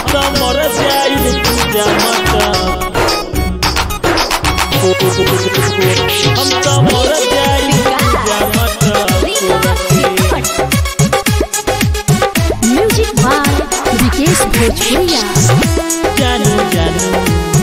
तो मर जाई पूजा मत हम तो मर जाई पूजा मत म्यूजिक बाय विकेश भोजपुरिया। जानू जानू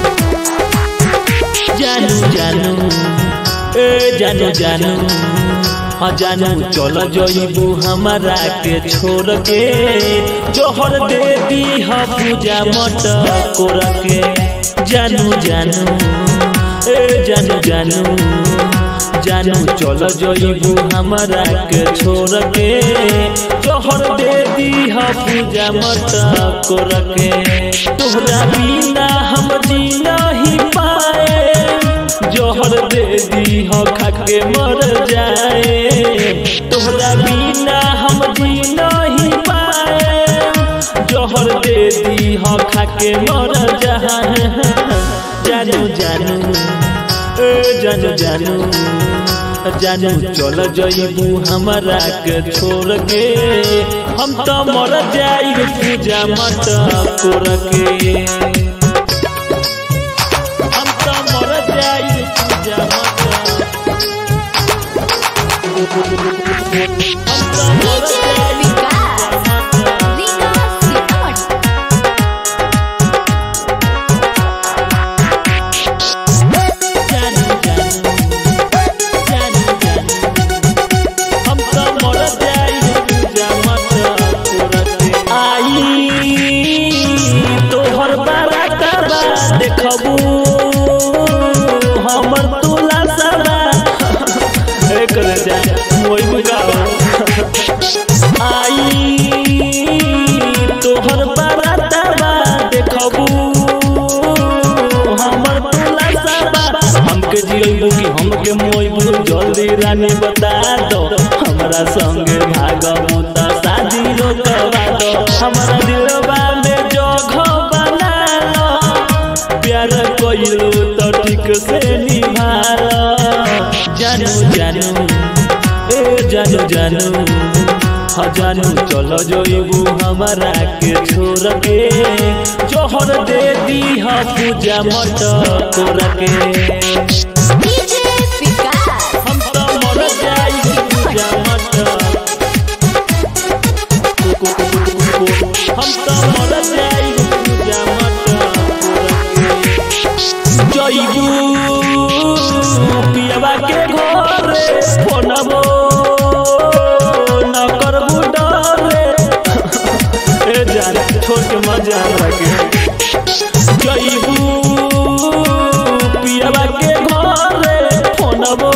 जानू जानू ए जानू जानू हाँ जानू चल जइबू हमारा के छोड़ के जोहर दे दी हा पूजा मत कोर के जानू जानू ए जानू जानू जानू चल जइबू हमारा के छोड़ के जोहर दे दी हा पूजा मत कोर के तोहरा बिना हम जी नहीं पाए जोहर दे दी हो खाके मर जाए तोहरा बिना हम जी नहीं पाए जोहर दे दी हो खाके मर जाए जानू जानू ए जानू जानू जानू चल जइबू हमारा के छोड़ के हम तो मर जाई पूजा मत कोर के हम तो मर जाई पूजा मत हम तो मर जाई देखबू हमर तुला सदा एक रजा मोई बुगाओ आई तोहर बारातवा देखबू हमर तुला सदा हमके जियबू कि हमके मोईबू जल्दी रानी बता दो हमरा संगे भागबू त शादी रोकवा दो हमरा दिलवा में जगह बना लो प्यार कोइलू तो ठीक से निभाला जानू जानू ए जानू जानू हाँ जानू चलो जइबू हमारा के छोड़ के जोहर दे दी हा पूजा मत कोर के हम तो मर जाई पूजा मत हम तो मर जाई पूजा मत जइबू पियवा के घरे फोनबो न करबू डरे ए जान छोड़ के मजा लगे जइबू पियवा के घरे फोनबो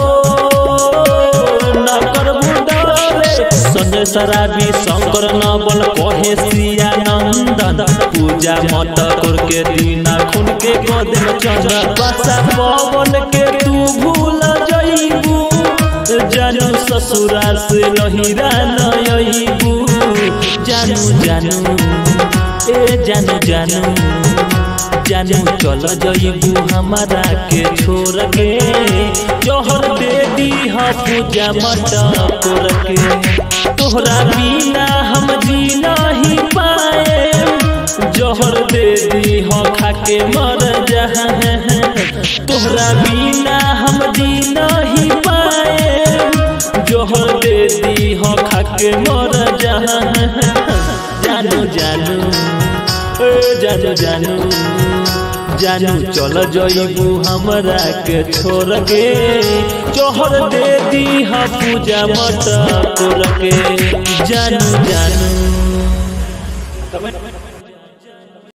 न करबू डरे संजय शराबी शंकर नवल कहे सिया नंदन पूजा मत करके दीना खून के कदम चंद बसा पवन के तू भूल जइबू जानू ससुरा से नहिरा नइबू जानू जानू ए जानू जानू जानू चल जइबू हमारा के छोड़ के जोहर दे दी हा पूजा मत कोर के तोहरा बिना हम जी नहीं पाए जोहर दे दी हो खाके मर जाए तोहरा बिना हम जी नहीं पाए जोहर दे दी हो खाके मर जाए जानू जानू ए जानू जानू जानू चल जइबू हमारा के छोड़ के जोहर दे दी हा पूजा मत कोर के जानू जानू